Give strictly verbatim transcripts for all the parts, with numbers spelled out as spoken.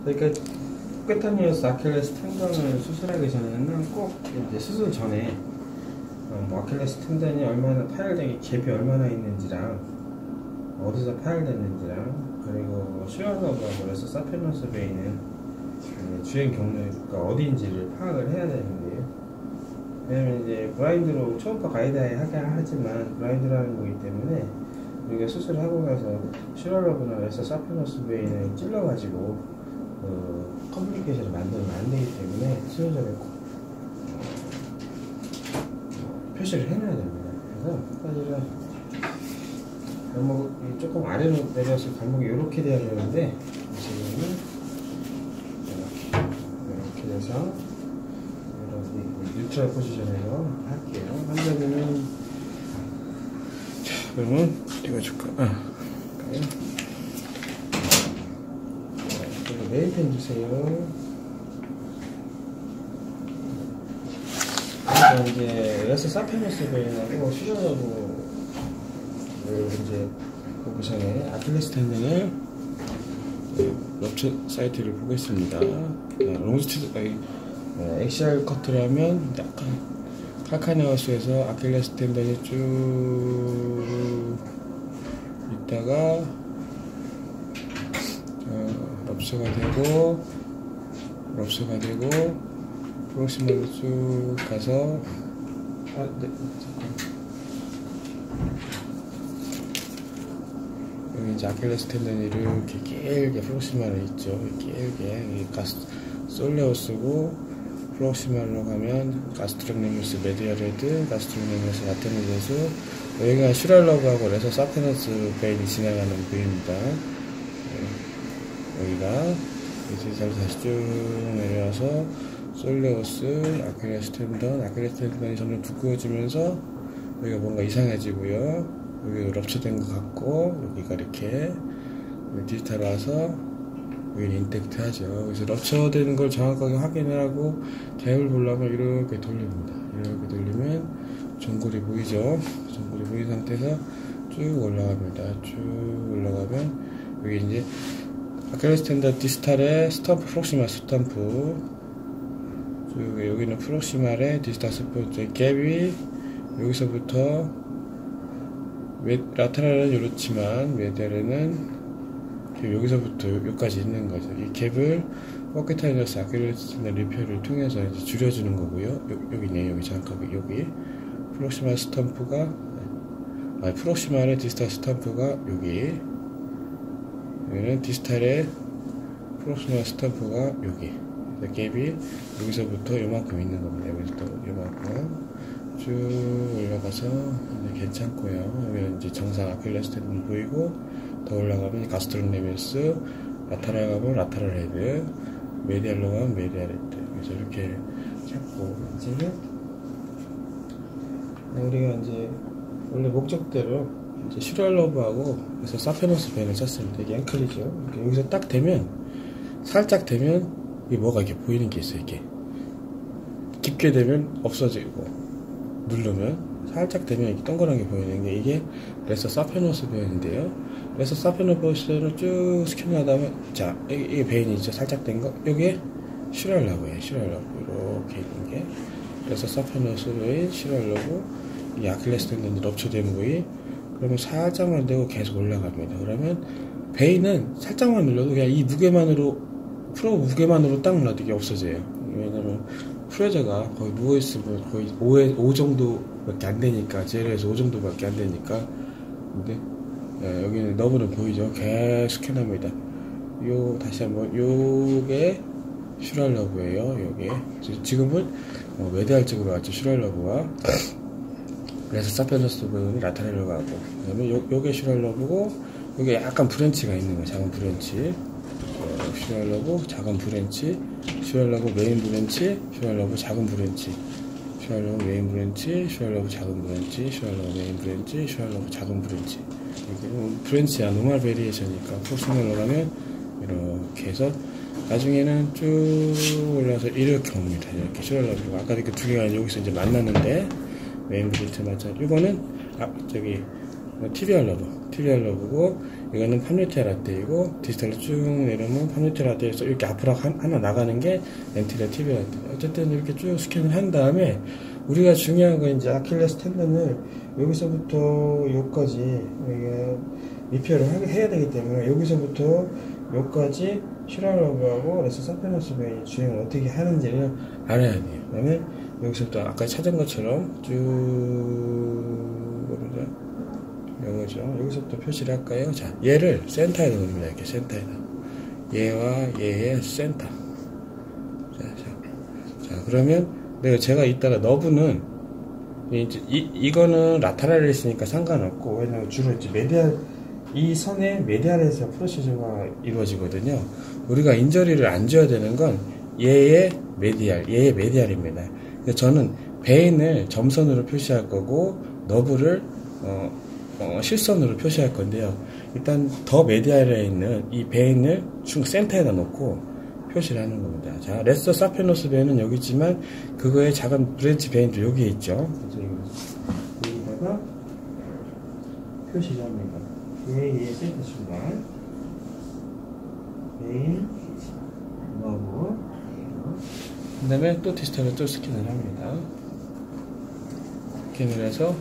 그러니까 포켓타니어스 아킬레스 텐던을 수술하기 전에는 꼭 이제 수술 전에 어, 뭐 아킬레스 텐던이 얼마나 파열되기 갭이 얼마나 있는지랑 어디서 파열됐는지랑 그리고 슈어러브하고 레서 사페노스 베인은 주행 경로가 어디인지를 파악을 해야 되는데요. 왜냐면 이제 블라인드로 초음파 가이드에 하게 하지만 블라인드로 하는 거기 때문에 우리가 수술하고 나서 슈어러브나 레서 사페노스 베인을 찔러가지고 그 커뮤니케이션을 만들면 안 되기 때문에 수술전에 꼭 어, 표시를 해놔야 됩니다. 그래서 사실은 발목 조금 아래로 내려서 발목이 이렇게 돼야 되는데 지금은 이렇게 이렇게 돼서 이렇게 뉴트럴 포지션에서 할게요. 한다면은 자 그러면 띄워줄까? 아, 그리고 네일펜 주세요. 그러니까 이제 레서 사페노스 베인하고 슈저하고 이제 보고상에 아킬레스 텐던을 럽처 사이트를 보겠습니다. 롱스티드 엑시알 커트라면 약간 칼카네어스에서 아킬레스 텐던이 쭉 있다가 어, 럽처가 되고 럽처가 되고 프록시멀로 쭉 가서 아, 네, 잠깐. 여기 이제 아킬레스 텐던이 이렇게 길게 프록시마로 있죠. 길게 가스 솔레오스고 프록시마로 가면 가스트로네미스 메디아레드, 가스트로네미스 라테노제스, 여기가 슈랄러브하고 레서 사페너스 베인이 지나가는 부위입니다. 여기가 이제 다시 쭉 내려와서 솔레오스, 아킬레스 텐던, 아킬레스 텐던이 점점 두꺼워지면서 여기가 뭔가 이상해지고요. 여기 럽처된 것 같고 여기가 이렇게 디지털 와서 여기 인텍트 하죠. 그래서 럽처되는 걸 정확하게 확인을 하고 갭을 보려면 이렇게 돌립니다. 이렇게 돌리면 전골이 보이죠. 전골이 보인 상태에서 쭉 올라갑니다. 쭉 올라가면 여기 이제 아킬레스 텐던 디스탈의 스탬프 프록시마 스탬프, 쭉 여기는 프록시말의 디스탈 스탬프 갭이 여기서부터 라테랄은 이렇지만 메디알에는 여기서부터 여기까지 있는 거죠. 이 갭을 포켓타니어스 아킬레스 텐던 리페어를 통해서 이제 줄여주는 거고요. 요, 여기네, 여기 정확하게 여기 프록시말 스탬프가 아니 프록시말의 디스탈 스탬프가 여기, 여기는 디스탈의 프록시말 스탬프가 여기. 갭이 여기서부터 요만큼 있는 겁니다. 여기서부터 요만큼 쭉 올라가서 이제 괜찮고요. 여기는 이제 정상 아킬레스 텐던 보이고, 더 올라가면 가스트로네미스, 라타랄 가면 라타랄 헤드, 메디알로 가면 메디알 헤드. 그래서 이렇게 잡고 이제 우리가 이제 원래 목적대로 이제 슈랄러브하고 그래서 사페노스 베인을 쳤습니다. 이게 앵클이죠. 여기서 딱 되면 살짝 되면 이게 뭐가 이렇게 보이는 게 있어요. 이게 깊게 되면 없어지고 누르면 살짝 되면 이렇게 동그란 게 보이는 게 이게 레서 사페노스 베인인데요. 레서 사페노스 베인을 쭉 스캔하다 보면 자 이게 베인이 있죠. 살짝 된 거 여기에 슈랄러브예요. 슈랄러브 이렇게 있는 게 레서 사페노스 베인 슈랄러브, 이 아킬레스 텐던이 럽처된 부위. 그러면 살짝만 되고 계속 올라갑니다. 그러면 베인은 살짝만 눌러도 그냥 이 무게만으로 프로 무게만으로 딱 눌러도 이게 없어져요. 왜냐면 프레저가 거의 누워있으면 거의 오 정도밖에 안 되니까, 제로에서 오 정도밖에 안 되니까. 근데 예, 여기는 너브는 보이죠? 계속 스캔합니다. 요 다시 한번 요게 슈랄러브예요. 요게 지금은 어, 메디알 쪽으로 왔죠. 슈랄러브가 그래서 사페노스 부분이 라타렐로 가고, 그 다음에 요, 요게 슈랄러브고 요게 약간 브랜치가 있는 거예요. 작은 브랜치. 슈랄러브 작은 브랜치, 슈랄러브 메인 브랜치, 슈랄러브 작은 브랜치, 슈랄러브 메인 브랜치, 슈랄러브 작은 브랜치, 슈랄러브 메인 브랜치, 슈랄러브 작은 브랜치. 이게 브랜치야 노멀 베리에이션이니까 프록시멀로 가면 이렇게 해서 나중에는 쭉 올라서 이렇게 옵니다. 이렇게 슈랄러브가 아까 이렇게 두 개가 여기서 이제 만났는데 메인 브랜치 맞죠? 이거는 아 저기 티비알 러브, 티비알 러브고 이거는 팜유티아 라떼이고, 디지털로 쭉 내려오면 팜유티아 라떼에서 이렇게 앞으로 하나 나가는 게 엔티리어 티비 라떼. 어쨌든 이렇게 쭉 스캔을 한 다음에, 우리가 중요한 건 이제 아킬레스 텐던을 여기서부터 여기까지 리페어를 해야 되기 때문에, 여기서부터 여기까지 슈랄러브하고 레서 사페너스 베인이 주행을 어떻게 하는지를 알아야 돼요. 그 다음에 여기서부터 아까 찾은 것처럼 쭉 이거죠. 여기서부터 표시를 할까요? 자, 얘를 센터에다 놓습니다. 이렇게 센터에다. 얘와 얘의 센터. 자, 자, 자 그러면 내가 제가 이따가 너브는 이제 이 이거는 라타랄에 있으니까 상관없고, 왜냐면 주로 이제 메디알 이 선에 메디알에서 프로시저가 이루어지거든요. 우리가 인저리를 안 줘야 되는 건 얘의 메디알, 얘의 메디알입니다. 저는 베인을 점선으로 표시할 거고, 너브를 어, 어, 실선으로 표시할 건데요. 일단 더 메디알에 있는 이 베인을 중 센터에다 놓고 표시를 하는 겁니다. 자, 레서 사페노스 베인은 여기 있지만 그거의 작은 브랜치 베인도 여기에 있죠. 그래서 여기다가 표시를 합니다. 얘의 센터 중간 베인, 너브, 그 다음에 또 디지털을 또 스캔을 합니다. 스캔을 해서,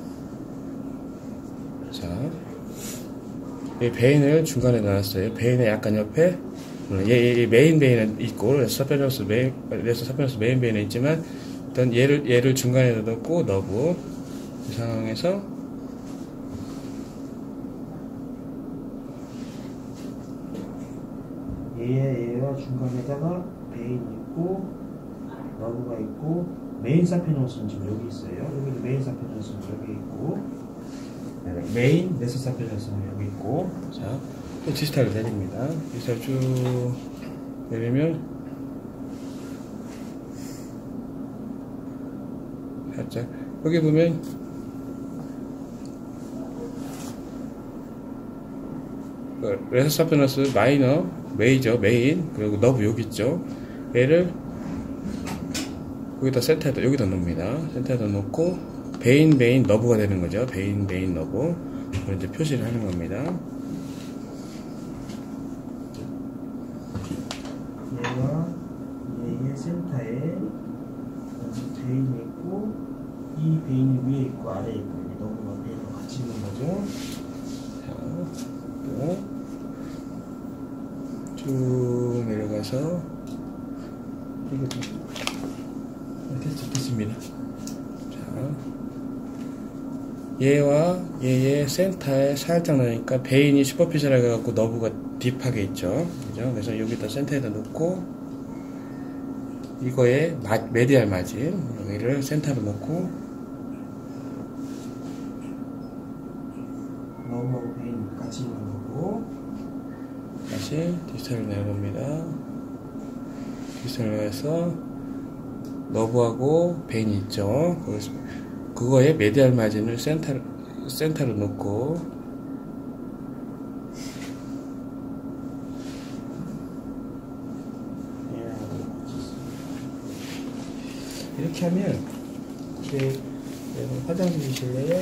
자, 이 베인을 중간에 놔놨어요. 베인의 약간 옆에, 얘, 얘 메인 베인은 있고, 레서 사페노스 메인, 레서 사페노스 메인 베인은 있지만, 일단 얘를, 얘를 중간에 넣고, 너브. 이 상황에서, 얘, 얘와 중간에다가 베인이 있고, 너브가 있고, 메인 사페노스는 지금 여기 있어요. 여기도 메인 사페노스는 여기 있고, 메인 레서 사페노스는 여기 있고, 자, 또 디지털을 내립니다. 디지털 쭉 내리면, 살짝, 여기 보면, 레서 사페노스 마이너, 메이저, 메인, 그리고 너브 여기 있죠. 얘를 여기다 센터에다, 여기다 놓습니다. 센터에다 놓고, 베인, 베인, 너브가 되는 거죠. 베인, 베인, 너브. 그걸 이제 표시를 하는 겁니다. 얘와 얘의 센터에 베인이 있고, 이 베인이 위에 있고, 아래에 있고, 여기 너브가 베인과 같이 있는 거죠. 자, 또. 쭉 내려가서 이거 됐습니다. 자, 얘와 얘의 센터에 살짝 나니까 베인이 슈퍼피셜하게 해갖고 너브가 딥하게 있죠. 그죠? 그래서 여기다 센터에다 놓고, 이거에 마, 메디알 마진 여기를 센터로 놓고, 너브하고 베인 같이 있는 거고, 다시 디지털을 내려옵니다. 디지털을 해서 너브하고 베인이 있죠. 그거에 메디알 마진을 센터, 센터로 놓고, 이렇게 하면 이제 화장실 주실래요?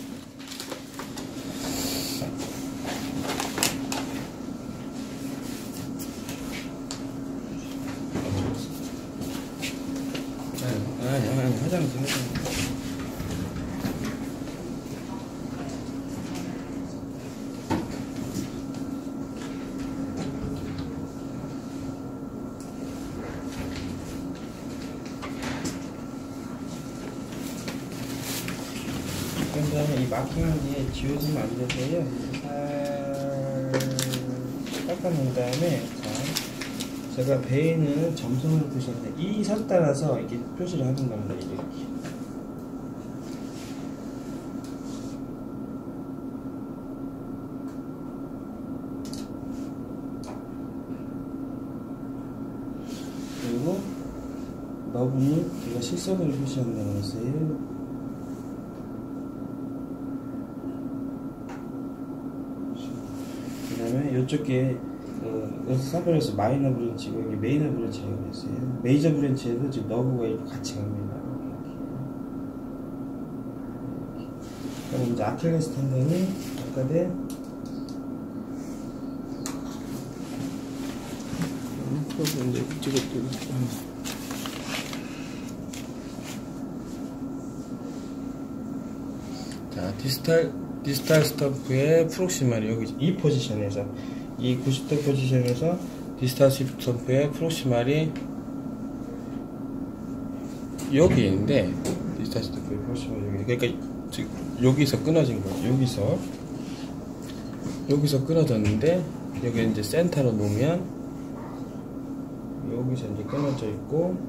아니, 아니, 화장실, 화장실. 그 다음에 이 마킹한 게 지워지면 안 되세요. 살 닦아놓은 다음에, 자, 제가 베인을 점선으로 표시하는데, 이 선 따라서 이렇게 표시를 하는 겁니다. 이렇게. 그리고 너브는 제가 실선으로 표시한다고 했어요. 그 다음에 이쪽에 어, 사페노스 마이너 브랜치고 여기 메이너 브랜치라고 했어요. 메이저 브랜치에도 지금 너브가 이렇게 같이 갑니다. 그럼 이제 아킬레스 텐던은 아까 된 그럼 이제 찍어도 자, 디지털 디지털 스탬프의 프록시마를 여기 이 포지션에서 이 구십 도 포지션에서 디지털 스탬프의 프록시마리 여기 있는데 디지털 스탬프의 프록시마리 여기 그러니까 지금 여기서 끊어진 거죠. 여기서 여기서 끊어졌는데 여기 이제 센터로 놓으면 여기서 이제 끊어져 있고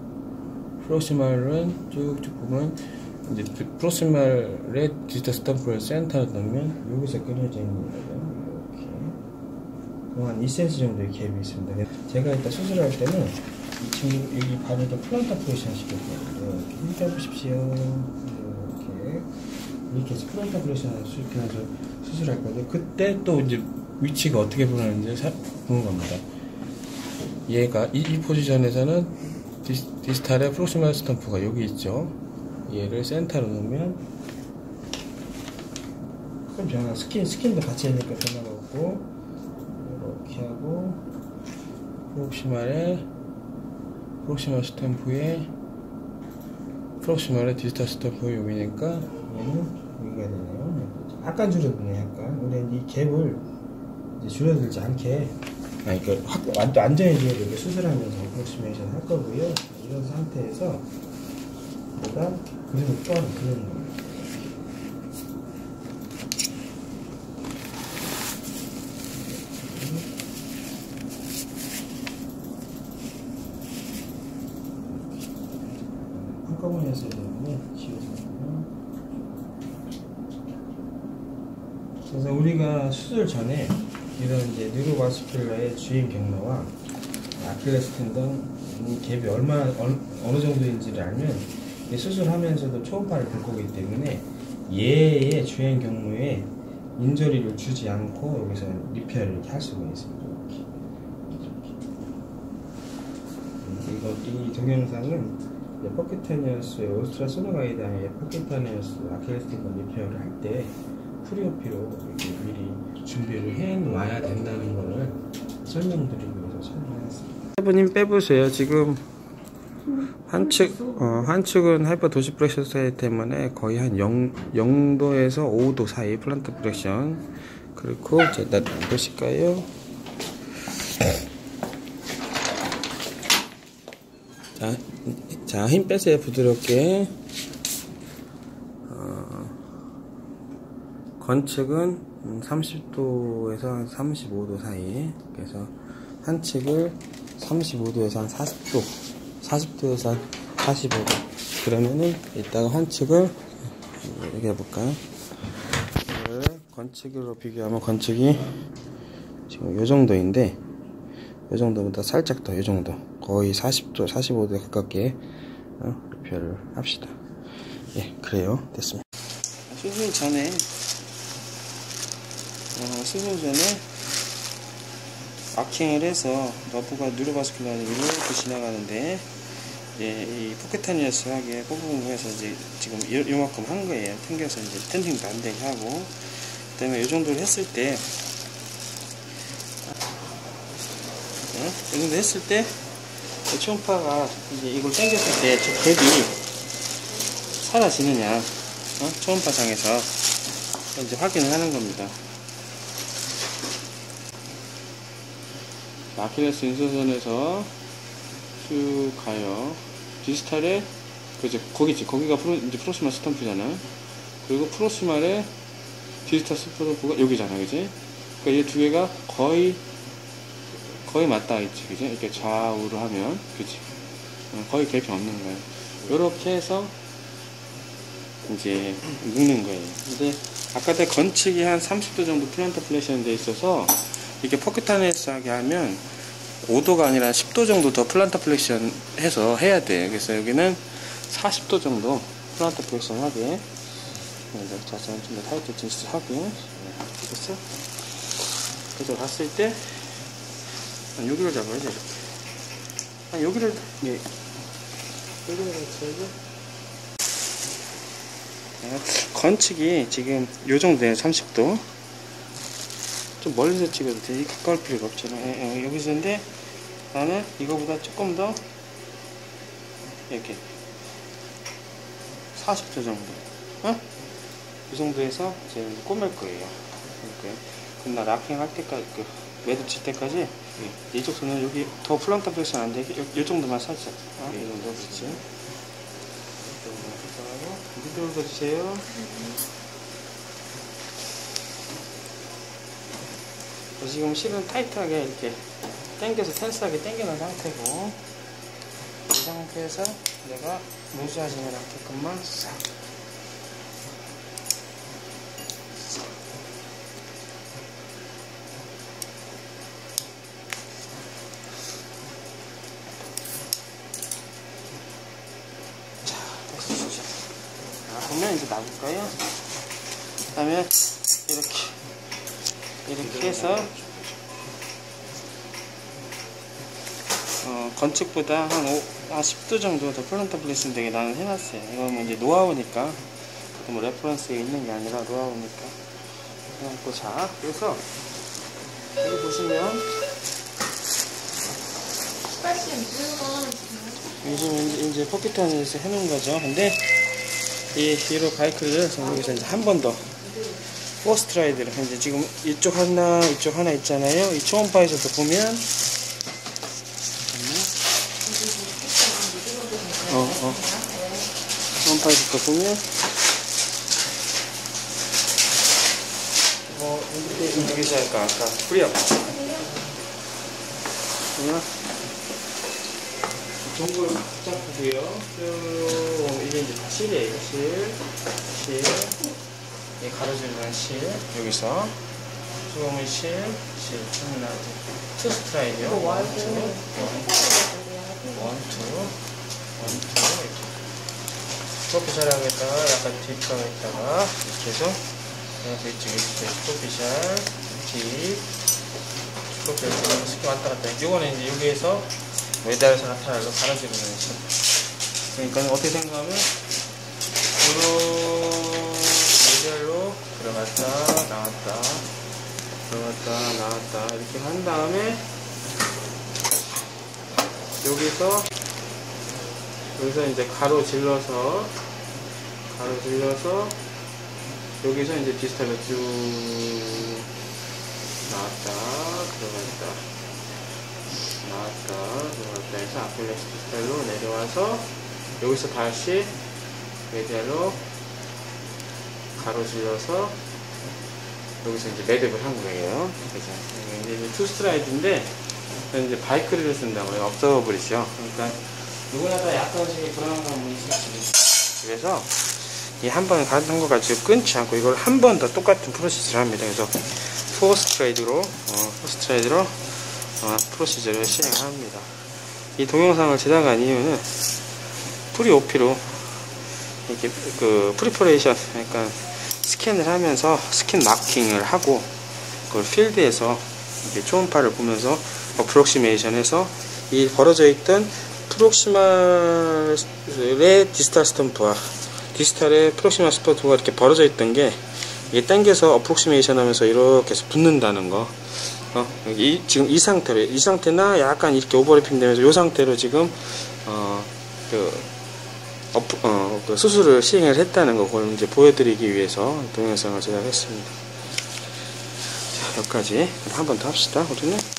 프록시마는 쭉쭉 보면 이제 프록시마의 디지털 스탬프를 센터로 넣으면 여기서 끊어져 있는 거예요. 이렇게 한 이 센티미터 정도의 갭이 있습니다. 제가 일단 수술할 때는 이 친구 여기 발에다 플란타 프레션 시켰거든요. 이렇게 힘 빼보십시오. 이렇게 이렇게 해서 플란타 프레션 수술해서 수술할 건데 그때 또 이제 위치가 어떻게 변하는지 보는 겁니다. 얘가 이, 이 포지션에서는 디스, 디스탈의 프록시멀 스탬프가 여기 있죠. 얘를 센터로 놓으면 큰 변화, 스킨, 스킨도 같이 하니까 변화가 없고 이렇게 하고 프록시멀의 프록시멀 스탬프에 프록시멀의 디지털 스탬프 여기니까 얘는 여기가 되네요. 약간 줄여드네. 약간 근데 이 갭을 이제 줄여들지 않게 아니 그 확 완전히 줄여들게 수술하면서 어프로시메이션 할 거고요. 이런 상태에서 내가 그림을 쪼아서 그리는 거예요. 한꺼번에 했어야 되는데 지워서. 그래서 우리가 수술 전에 이런 이제 뉴로바스큘러의 주행 경로와 아킬레스 텐던 이 갭이 얼마나 어느, 어느 정도인지를 알면 수술하면서도 초음파를 볼 거기 때문에 얘의 주행 경로에 인저리를 주지 않고 여기서 리페어를 이렇게 할 수가 있습니다. 이렇게. 이렇게. 이거 이 동영상은 퍼큐타니어스의 오스트라 소노가이드의 퍼큐타니어스 아킬레스 텐던 리페어를 할 때 프리오피로 이렇게 미리 준비를 해 놔야 된다는 거를 설명드리기 위해서 설명했습니다. 여러분님 빼보세요. 지금 한 측, 어, 한 측은 하이퍼 도시 프렉션 사이 때문에 거의 한 영, 영 도에서 오 도 사이 플란트 프렉션. 그리고 제가 보실까요? 자, 자, 힘 빼세요. 부드럽게. 어, 건측은 삼십 도에서 한 삼십오 도 사이. 그래서 한 측을 삼십오 도에서 한 사십 도, 사십 도에서 한 사십오 도. 그러면은 이따가 한 측을 이렇게 해볼까요? 건측으로 비교하면 건측이 지금 요 정도인데, 요 정도보다 살짝 더, 요 정도. 거의 사십 도, 사십오 도에 가깝게 어, 리페어를 합시다. 예, 그래요. 됐습니다. 수술 전에 어, 수술 전에 아킹을 해서 너브가 뉴로바스큘라를 이렇게 지나가는데 이제 이 포켓타니어스하게 뽑은 거에서 이제 지금 요, 요만큼 한 거예요. 튕겨서 이제 텐딩도 안 되게 하고, 그 다음에 요 정도를 했을 때, 어? 이 정도 했을 때, 초음파가 이제 이걸 당겼을 때 저 갭이 사라지느냐, 어? 초음파상에서 이제 확인을 하는 겁니다. 아킬레스 인서선에서 쭉 가요. 디지털에 그죠, 거기지, 거기가 프로, 이제 프록시멀 스탬프잖아. 그리고 프록시멀의 디지털 스탬프가 여기잖아, 그지? 그러니까 이 두 개가 거의 거의 맞닿아 있지, 그지? 이렇게 좌우로 하면, 그지? 거의 갭이 없는 거예요. 요렇게 해서 이제 묶는 거예요. 근데 아까 때 건측이 한 삼십 도 정도 플란터 플레이션 돼 있어서 이렇게 포켓타니어스하게 하면 오 도가 아니라 십 도 정도 더 플란터 플렉션 해서 해야 돼. 그래서 여기는 사십 도 정도 플란터 플렉션 하게. 자세한 좀 더 타이트 진스 하게. 됐어? 그래서 봤을 때, 한 여기를 잡아야지. 한 여기를, 예. 여기를 잡아야지. 건측이 지금 요 정도 돼요. 삼십 도. 좀 멀리서 찍어도 돼. 가까울 필요가 없잖아. 어, 여기서인데 나는 이거보다 조금 더 이렇게 사십 도 정도, 어? 이 정도에서 이제 꼬맬 거예요. 그럼 나 락킹 할 때까지, 그 매듭 칠 때까지 네. 이쪽 손은 여기 더 플런트 플렉션 안 되게 요, 요 정도만 살짝, 어? 네. 이 정도, 그렇지. 이 정도만 살짝하고 밑으로 둬주세요. 지금 실은 타이트하게 이렇게 당겨서 텐스하게 당겨놓은 상태고, 이 상태에서 내가 루즈하지 않게끔만 싹 자, 됐어. 자, 보면 이제 놔둘까요? 그 다음에 이렇게 이렇게 해서 어, 건축보다 한, 오, 한 십 도 정도 더 플런트 플레이스는 되게 나는 해놨어요. 이건 뭐 이제 노하우니까, 뭐 레퍼런스에 있는 게 아니라 노하우니까 해놨고. 자, 그래서 여기 보시면 요즘 이제, 이제 포켓 안에서 해놓은 거죠. 근데 이 히로 바이크를 여기서 이제 한 번 더 포스트 라이드를 이제 지금 이쪽 하나 이쪽 하나 있잖아요. 이 초음파에서도 보면 어, 어. 초음파에서도 보면 뭐 이렇게 움직이지 않을까. 아까 프리업 그러면 동굴 잡고요. 쭉 이게 이제 다 실이에요. 실, 실. 이 가로질러는 실, 여기서 수공의 실, 실, 하나, 투 스트라이드요. 원, 투, 원, 원, 투, 원, 투, 이렇게. 프로피셜하겠다가 약간 딥하게 했다가, 이렇게 해서, 그래서 이쪽에 이렇게 프로피셜, 딥, 프로피셜, 이렇게 쉽게 왔다 갔다 해. 요거는 이제 여기에서 메달에서 나타나서 가로지르는 실. 그러니까 어떻게 생각하면, 요런, 메달로 들어갔다 나왔다 들어갔다 나왔다 이렇게 한 다음에 여기서 여기서 이제 가로 질러서 가로 질러서 여기서 이제 디스탈로 쭉 나왔다 들어갔다 나왔다 들어갔다 해서 아킬레스 디스탈로 내려와서 여기서 다시 메달로 가로질러서 여기서 이제 매듭을 한 거예요. 그죠? 이제 투 스트라이드인데 이제 바이크를 쓴다고요. 업서버블이죠. 그러니까 누구나 다 약간씩 불안한 감이 있을 수 있어요. 그래서 이 한 번 가는 거 가지고 끊지 않고 이걸 한 번 더 똑같은 프로시저를 합니다. 그래서 포 스트라이드로 어, 포 스트라이드로 어, 프로시저를 시행합니다. 이 동영상을 제작한 이유는 프리오피로 이렇게 그 프리퍼레이션, 그러니까 스캔을 하면서 스캔 마킹을 하고 그걸 필드에서 이렇게 초음파를 보면서 어프록시메이션해서 이 벌어져 있던 프록시말의 디스탈 스탬프와 디스탈의 프록시말 스탬프가 이렇게 벌어져 있던 게 이게 당겨서 어프록시메이션 하면서 이렇게 해서 붙는다는 거. 어, 이, 지금 이 상태로, 이 상태나 약간 이렇게 오버래핑 되면서 이 상태로 지금 어, 그 어, 어, 그 수술을 시행을 했다는 거, 그걸 이제 보여드리기 위해서 동영상을 제작했습니다. 자, 여기까지 한 번 더 합시다, 우리는.